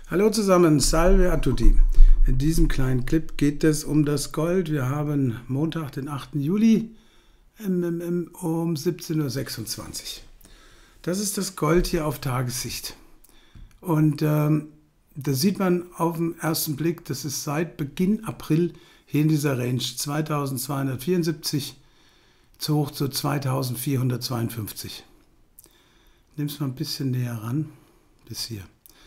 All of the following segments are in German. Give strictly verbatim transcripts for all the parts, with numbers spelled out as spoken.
Hallo zusammen, salve a tutti. In diesem kleinen Clip geht es um das Gold. Wir haben Montag, den achten Juli um siebzehn Uhr sechsundzwanzig. Das ist das Gold hier auf Tagessicht. Und ähm, da sieht man auf den ersten Blick, das ist seit Beginn April hier in dieser Range zweitausendzweihundertvierundsiebzig zu hoch zu zweitausendvierhundertzweiundfünfzig. Ich nehme es mal ein bisschen näher ran, bis hier.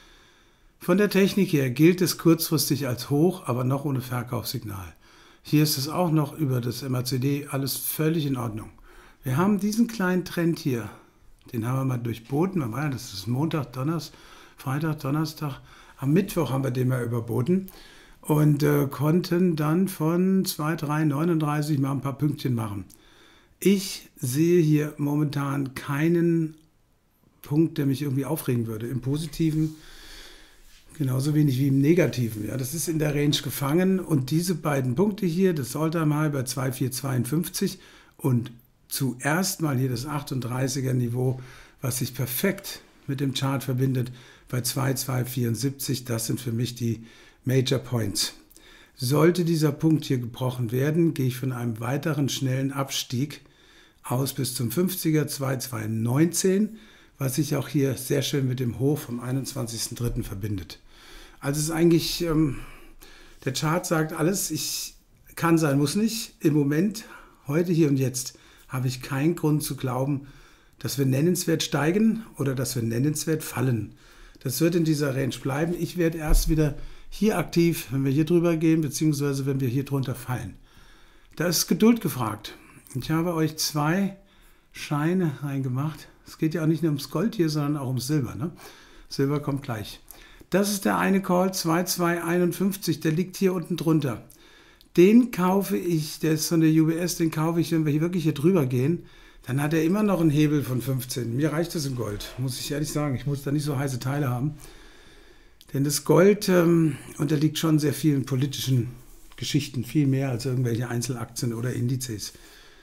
Von der Technik her gilt es kurzfristig als hoch, aber noch ohne Verkaufssignal. Hier ist es auch noch über das M A C D alles völlig in Ordnung. Wir haben diesen kleinen Trend hier, den haben wir mal durchboten. Das ist Montag, Donnerstag, Freitag, Donnerstag. Am Mittwoch haben wir den mal überboten und äh, konnten dann von zwei Komma drei neununddreißig mal ein paar Pünktchen machen. Ich sehe hier momentan keinen Punkt, der mich irgendwie aufregen würde. Im Positiven genauso wenig wie im Negativen. Ja, das ist in der Range gefangen und diese beiden Punkte hier, das All-Time-High bei zwei Komma vier zweiundfünfzig und zuerst mal hier das achtunddreißiger Niveau, was sich perfekt mit dem Chart verbindet, bei zwei Komma zwei vierundsiebzig. Das sind für mich die Major Points. Sollte dieser Punkt hier gebrochen werden, gehe ich von einem weiteren schnellen Abstieg aus bis zum fünfziger, zwei Komma zwei neunzehn, was sich auch hier sehr schön mit dem Hoch vom einundzwanzigsten dritten verbindet. Also es ist eigentlich, ähm, der Chart sagt alles, ich kann sein, muss nicht. Im Moment, heute, hier und jetzt, habe ich keinen Grund zu glauben, dass wir nennenswert steigen oder dass wir nennenswert fallen. Das wird in dieser Range bleiben. Ich werde erst wieder hier aktiv, wenn wir hier drüber gehen, beziehungsweise wenn wir hier drunter fallen. Da ist Geduld gefragt. Ich habe euch zwei Scheine reingemacht. Es geht ja auch nicht nur ums Gold hier, sondern auch ums Silber. Ne? Silber kommt gleich. Das ist der eine Call, zwei Komma zwei einundfünfzig, der liegt hier unten drunter. Den kaufe ich, der ist von der U B S, den kaufe ich, wenn wir hier wirklich hier drüber gehen, dann hat er immer noch einen Hebel von fünfzehn. Mir reicht das im Gold, muss ich ehrlich sagen. Ich muss da nicht so heiße Teile haben. Denn das Gold ähm, unterliegt schon sehr vielen politischen Geschichten, viel mehr als irgendwelche Einzelaktien oder Indizes.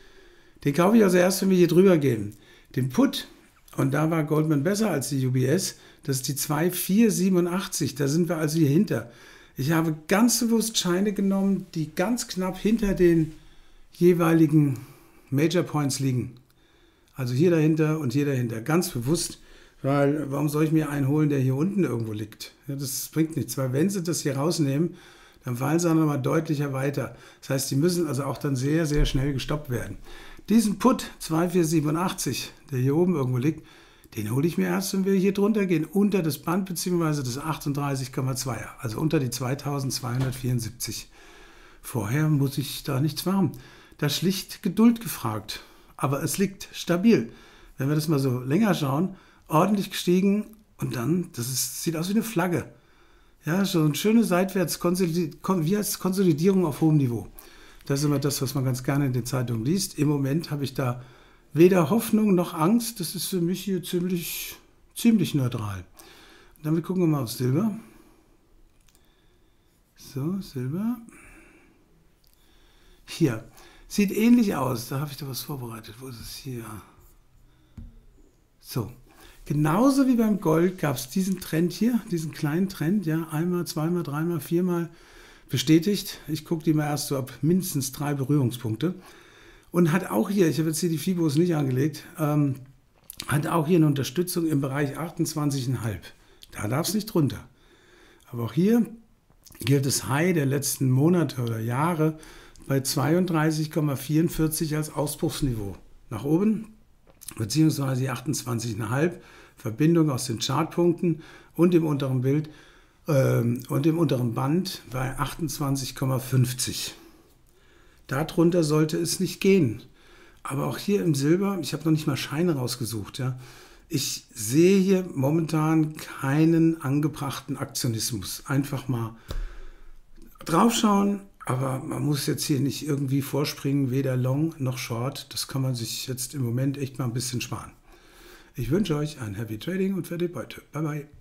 Den kaufe ich also erst, wenn wir hier drüber gehen. Den Put, und da war Goldman besser als die U B S, das ist die zwei Komma vier siebenundachtzig, da sind wir also hier hinter. Ich habe ganz bewusst Scheine genommen, die ganz knapp hinter den jeweiligen Major Points liegen. Also hier dahinter und hier dahinter, ganz bewusst, weil warum soll ich mir einen holen, der hier unten irgendwo liegt? Ja, das bringt nichts, weil wenn sie das hier rausnehmen, dann fallen sie auch nochmal deutlicher weiter. Das heißt, die müssen also auch dann sehr, sehr schnell gestoppt werden. Diesen Put zwei Komma vier siebenundachtzig, der hier oben irgendwo liegt, den hole ich mir erst, wenn wir hier drunter gehen, unter das Band bzw. das achtunddreißig Komma zwei, also unter die zweitausendzweihundertvierundsiebzig. Vorher muss ich da nichts machen. Da ist schlicht Geduld gefragt, aber es liegt stabil. Wenn wir das mal so länger schauen, ordentlich gestiegen und dann, das ist, sieht aus wie eine Flagge. Ja, so eine schöne seitwärts, wie als Konsolidierung auf hohem Niveau. Das ist immer das, was man ganz gerne in den Zeitungen liest. Im Moment habe ich da weder Hoffnung noch Angst. Das ist für mich hier ziemlich, ziemlich neutral. Und damit gucken wir mal auf Silber. So, Silber. Hier. Sieht ähnlich aus. Da habe ich da was vorbereitet. Wo ist es hier? So. Genauso wie beim Gold gab es diesen Trend hier, diesen kleinen Trend, ja, einmal, zweimal, dreimal, viermal bestätigt. Ich gucke die mal erst so ab mindestens drei Berührungspunkte. Und hat auch hier, ich habe jetzt hier die Fibos nicht angelegt, ähm, hat auch hier eine Unterstützung im Bereich achtundzwanzig Komma fünf. Da darf es nicht drunter. Aber auch hier gilt das High der letzten Monate oder Jahre bei zweiunddreißig Komma vierundvierzig als Ausbruchsniveau. Nach oben, beziehungsweise die achtundzwanzig Komma fünf, Verbindung aus den Chartpunkten und dem unteren Bild ähm, und dem unteren Band bei achtundzwanzig Komma fünfzig. Darunter sollte es nicht gehen. Aber auch hier im Silber, ich habe noch nicht mal Scheine rausgesucht. Ja. Ich sehe hier momentan keinen angebrachten Aktionismus. Einfach mal draufschauen, aber man muss jetzt hier nicht irgendwie vorspringen, weder Long noch Short. Das kann man sich jetzt im Moment echt mal ein bisschen sparen. Ich wünsche euch ein Happy Trading und für die Beute. Bye bye.